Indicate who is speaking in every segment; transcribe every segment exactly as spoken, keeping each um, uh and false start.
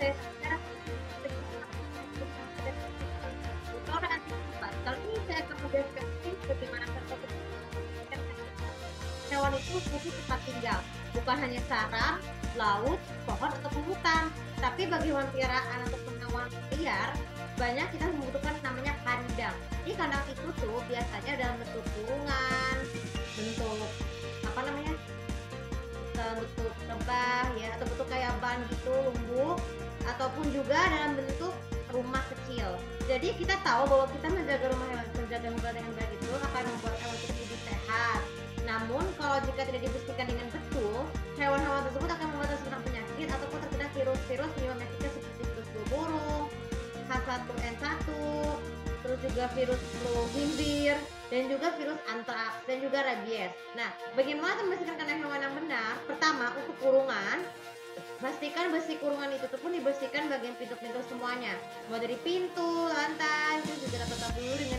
Speaker 1: secara kotoran tempat. Kali ini saya akan menjelaskan bagaimana cara membersihkan hewan itu fungsi tempat tinggal, bukan hanya sarang, laut, pohon ataupun hutan, tapi bagi hewan peliharaan ataupun hewan liar banyak kita membutuhkan namanya kandang. Ini kandang itu tuh biasanya dalam bentuk kurungan, bentuk apa namanya, dalam bentuk rebah ya, atau bentuk kayak ban gitu, lumbung, ataupun juga dalam bentuk rumah kecil. Jadi kita tahu bahwa kita menjaga rumah hewan, menjaga hewan dengan baik itu akan membuat hewan itu hidup sehat. Namun kalau jika tidak dibersihkan dengan betul, hewan-hewan tersebut akan membuat terserang penyakit ataupun terkena virus-virus penyakitnya seperti virus flu burung, H satu N satu, terus juga virus flu himbir, dan juga virus antraks dan juga rabies. Nah, bagaimana membersihkan kandang hewan yang benar? Pertama, untuk kurungan, pastikan bersih kurungan itu pun dibersihkan bagian pintu-pintu semuanya, mulai dari pintu, lantai, terus juga tetap dulu dengan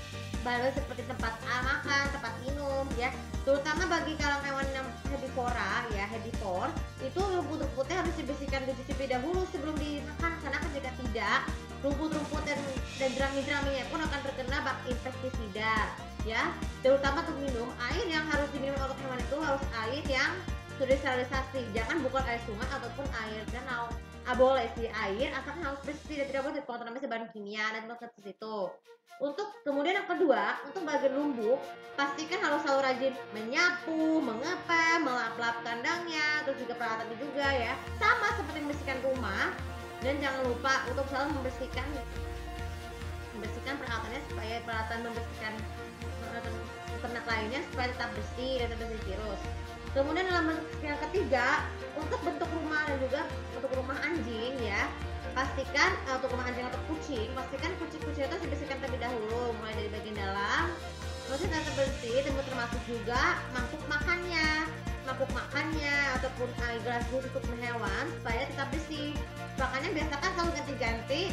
Speaker 1: bahan seperti tempat makan, tempat minum ya. Terutama bagi kalangan hewan yang herbivora ya, herbivore, itu rumput-rumputnya harus dibersihkan, dicuci terlebih dahulu sebelum dimakan, karena kan jika tidak, rumput-rumput dan, dan jerami-jeraminya pun akan terkena bakteri pestisida ya. Terutama untuk minum, air yang harus diminum oleh hewan itu harus air yang sudah disterilisasi, jangan bukan air sungai ataupun air danau. Ah, boleh sih air, asalkan harus bersih dan tidak boleh dikontaminasi bahan kimia dan ke situ. Untuk kemudian yang kedua, untuk bagian lumbung, pastikan harus selalu rajin menyapu, mengepel, melap-lap kandangnya, terus juga peralatannya juga ya. Sama seperti membersihkan rumah, dan jangan lupa untuk selalu membersihkan membersihkan peralatannya supaya peralatan membersihkan peralatan ternak lainnya supaya tetap bersih dan tetap bersih virus. Kemudian dalam bentuk yang ketiga, untuk bentuk rumah dan juga untuk rumah anjing ya, pastikan uh, untuk rumah anjing atau kucing, pastikan kucing-kucing itu dibersihkan terlebih dahulu, mulai dari bagian dalam, terus tetap bersih, dan termasuk juga mangkuk makannya, mangkuk makannya ataupun air gelas khusus untuk hewan supaya tetap bersih. Makanya biasakan selalu ganti-ganti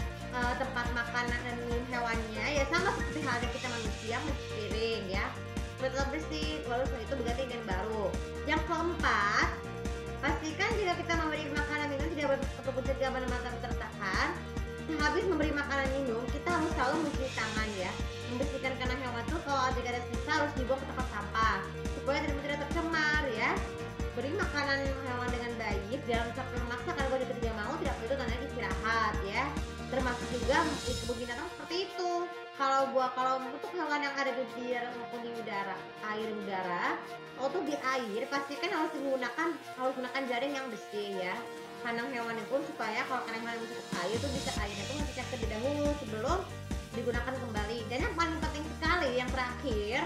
Speaker 1: uh, tempat makanan dan minum hewannya ya, sama seperti halnya kita manusia mencuci piring ya, tetap bersih, lalu setelah itu berganti dengan baru. Yang keempat, pastikan jika kita memberi makanan minum tidak ataupun jika mata tertahan, habis memberi makanan minum kita harus selalu mencuci tangan ya, membersihkan kandang hewan itu kalau jika ada sisa harus dibuang ke tempat sampah supaya tidak tidak tercemar ya. Beri makanan hewan dengan baik, jangan sampai memaksa, karena kalau tidak mau tidak perlu tandanya istirahat ya. Termasuk juga di kebun binatang seperti itu. Kalau buah kalau untuk hewan yang ada di darat maupun di udara, air udara, untuk di air pastikan harus menggunakan harus menggunakan jaring yang bersih ya. Kandang hewan itu supaya kalau kandang hewan masuk ke air itu bisa airnya itu ngecek terlebih dahulu sebelum digunakan kembali. Dan yang paling penting sekali yang terakhir,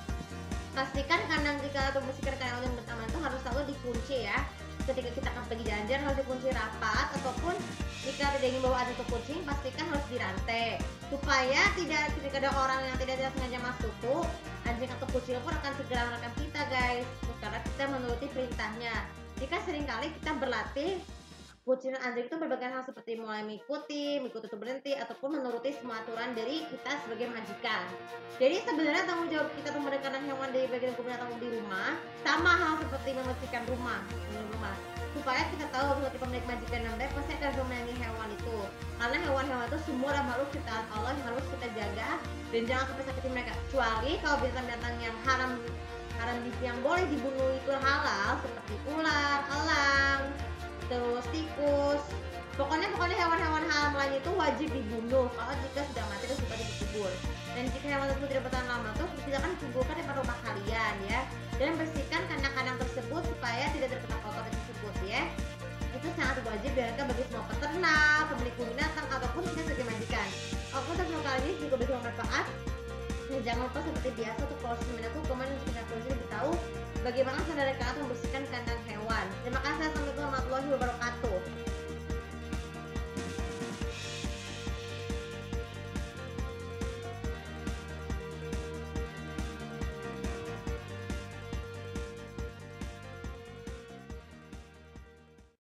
Speaker 1: pastikan kandang jika atau bersihkan kandang yang pertama itu harus selalu dikunci ya. Ketika kita akan pergi jalan harus dikunci rapat, ataupun jika tidak ingin bawa ada untuk kucing pastikan harus dirantai supaya tidak ketika ada orang yang tidak, tidak sengaja masuk tuh anjing atau kucing pun akan segera merekam kita guys, karena kita menuruti perintahnya. Jika seringkali kita berlatih kucing dan anjing itu berbagai hal seperti mulai mengikuti, mengikuti itu berhenti, ataupun menuruti semua aturan dari kita sebagai majikan. Jadi sebenarnya tanggung jawab kita memerdekakan hewan dari bagian kebun binatang di rumah sama hal seperti membersihkan rumah, rumah supaya kita tahu seperti pemilik majikan yang baik pasti akan menyayangi hewan itu, karena hewan-hewan itu semua adalah makhluk ciptaan Allah yang harus kita jaga dan jangan sampai sakiti mereka, kecuali kalau binatang-binatang yang haram haram yang boleh dibunuh itu halal seperti ular, elang, terus tikus, pokoknya pokoknya hewan-hewan haram lain itu wajib dibunuh kalau jika sudah mati dan sudah dikubur. Dan jika hewan tersebut tidak bertahan lama tuh silakan kuburkan di rumah kalian ya, dan bersihkan kandang-kandang tersebut supaya tidak terkena kotoran tersebut ya. Itu sangat wajib dilakukan bagi semua peternak, pemilik binatang ataupun kita sebagai majikan. Aku untuk kali ini juga bisa bermanfaat. Jangan lupa seperti biasa untuk proses aku komen kita tulis lebih tahu bagaimana cara kalian membersihkan kandang hewan. Terima kasih. Assalamualaikum warahmatullahi wabarakatuh.